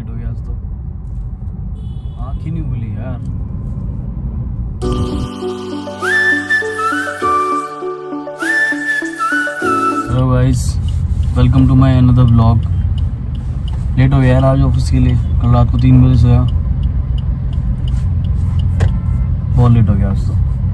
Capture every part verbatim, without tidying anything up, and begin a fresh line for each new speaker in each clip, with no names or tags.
Late हो गया आज तो, आँख ही नहीं खुली यार। Hello guys, welcome to my another vlog. लेट हो गया यार आज ऑफिस के लिए, कल रात को तीन बजे सोया, बहुत लेट हो गया आज तो।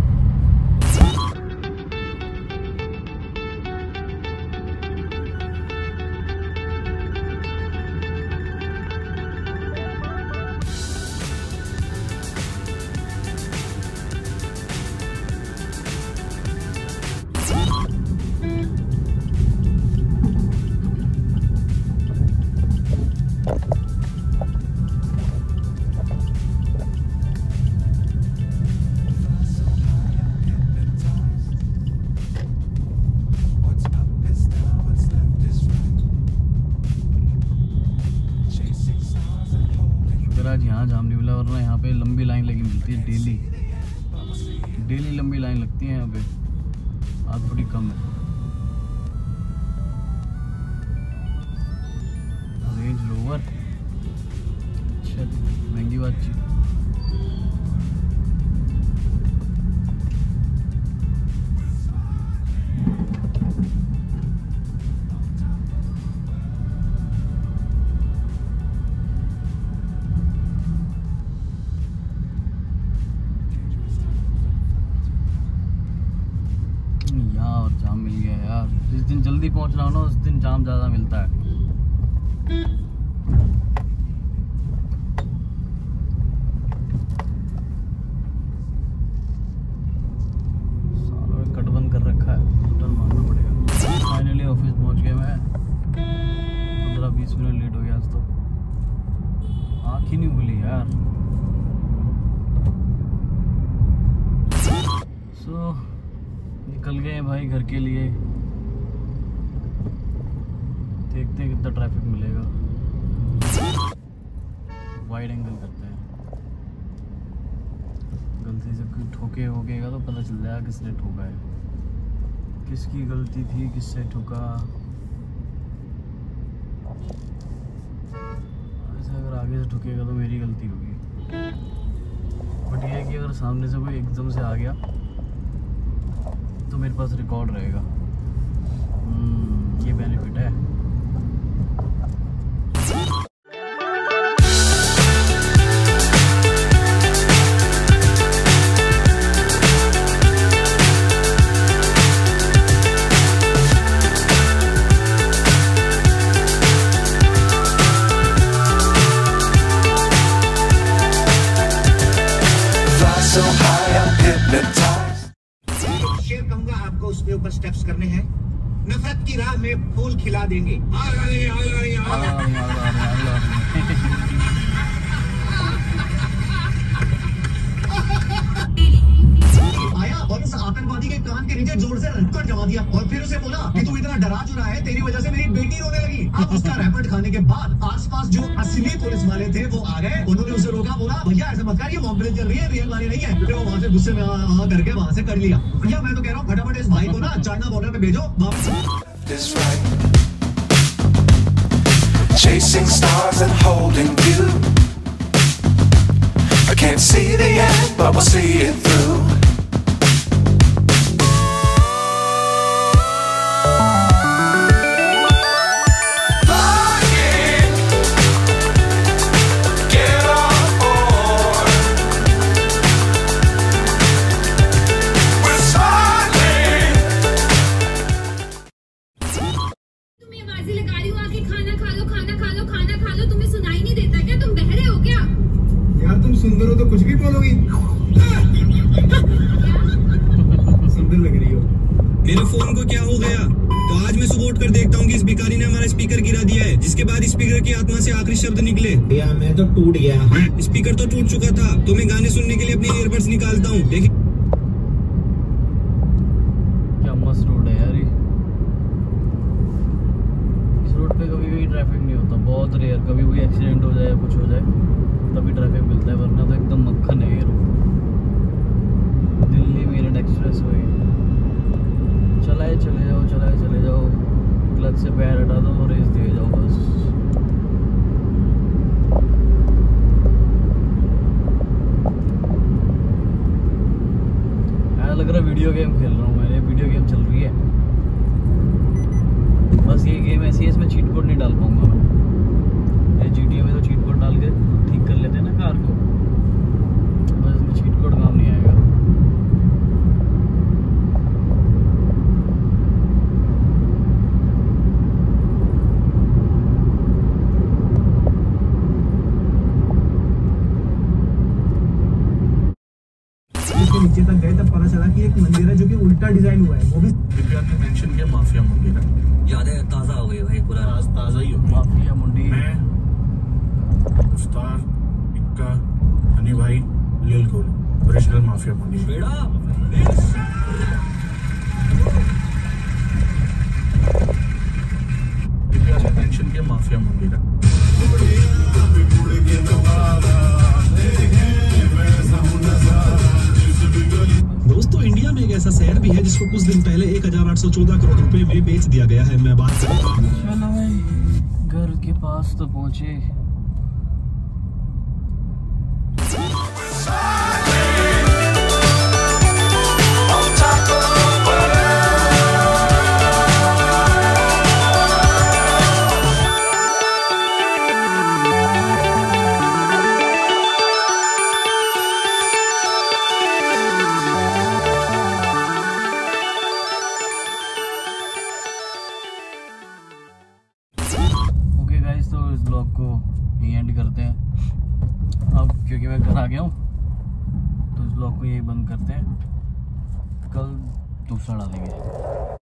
आज यहाँ जाम नहीं मिला, वरना यहाँ पे लंबी लाइन लगी मिलती है डेली डेली लंबी लाइन लगती है यहाँ पे, आज थोड़ी कम है। रेंज रोवर, अच्छा महंगी बात चीज। जाम मिल गया यार, जिस दिन जल्दी पहुंचना हो ना उस दिन जाम ज़्यादा मिलता है। सालों में कट बंद कर रखा है, टर्न मारना पड़ेगा। फाइनली ऑफिस पहुंच गया मैं, पंद्रह बीस मिनट लेट हो गया आज तो, आँख ही नहीं खुली यार। सो so, निकल गए भाई घर के लिए, देखते हैं कितना ट्रैफिक मिलेगा। वाइड एंगल करते हैं, गलती से कोई ठोके होकेगा तो पता चल जाएगा किसने ठोका है, किसकी गलती थी, किससे ठोका। ऐसे अगर आगे से ठुकेगा तो मेरी गलती होगी, बट ये है कि अगर सामने से कोई एकदम से आ गया तो मेरे पास रिकॉर्ड रहेगा। ये बेनिफिट है।
आपको उसके ऊपर स्टेप्स करने हैं, नफरत की राह में फूल खिला देंगे। आया और उस आतंकवादी के कान के नीचे जोर से रखकर जमा दिया और फिर उसे बोला कि तू इतना डरा चुरा है, तेरी वजह से मेरी बेटी रोने लगी। अब उसका रैपट खाने के बाद आसपास जो असली पुलिस वाले थे वो आ गए, उन्होंने उसे रोका, बोला भैया ऐसा मत कर, ये मॉम्बलेट चल रही है, रियल वाली नहीं है। फिर वो वहां से गुस्से में आ करके वहां से कर लिया। भैया मैं तो कह रहा हूँ फटाफट इस भाई को ना चाइना बॉर्डर पे भेजो वापस।
Chasing stars and holding you. I can't see the end, but we'll see it through.
सुंदर हो तो कुछ भी बोलोगी, सुंदर लग रही हो।
मेरे फोन को क्या हो गया? तो आज मैं सुबह उठ कर देखता हूँ कि इस भिखारी ने हमारा स्पीकर गिरा दिया है, जिसके बाद स्पीकर की आत्मा से आखिरी शब्द निकले,
भैया मैं तो टूट गया।
स्पीकर तो टूट चुका था, तो मैं गाने सुनने के लिए अपने ईयरबड्स निकालता हूँ। देखिए
क्या मस्त रोड है यार, इस रोड पे कभी भी ट्रैफिक नहीं होता, बहुत रेयर, कभी कोई एक्सीडेंट हो जाए या कुछ हो जाए तभी ट्रैफिक मिलता है, वरना तो एकदम मक्खन है ये road. Delhi Meerut expressway, चलाए चले जाओ, चलाए चले जाओ, क्लच से पैर हटा दो तो रेस दिए जाओ बस। वीडियो गेम खेल रहा हूँ मैं, वीडियो गेम चल रही है। बस ये गेम ऐसी है, इसमें चीट कोड नहीं डाल पाऊंगा मैं। ये जी टी ए में तो चीट कोड डाल के ठीक कर लेते हैं ना कार को, बस इसमें चीट कोड काम नहीं आएगा।
नीचे तक गए तब पता चला कि एक मंदिर है जो कि उल्टा डिजाइन हुआ है, वो भी
दिव्या ने मेंशन किया माफिया मंदिर है।
याद है, ताजा हो गई भाई पूरा।
आज ताजा ही हो।
माफिया मुंडी।
मैं मुफ्तार, इक्का, हनी भाई, लिल कोल ओरिजिनल माफिया मंदिर।
बेड़ा
दिव्या ने मेंशन किया माफिया मंदिर है।
दोस्तों, इंडिया में एक ऐसा शहर भी है जिसको कुछ दिन पहले एक हजार आठ सौ चौदह करोड़ रुपए में बेच दिया गया है। मैं बात कर रहा हूँ।
चलो भाई, घर के पास तो पहुंचे। ओके गाइस, तो इस ब्लॉग को यही एंड करते हैं अब, क्योंकि मैं घर आ गया हूँ। तो इस ब्लॉग को यही बंद करते हैं, कल दूसरा डालेंगे।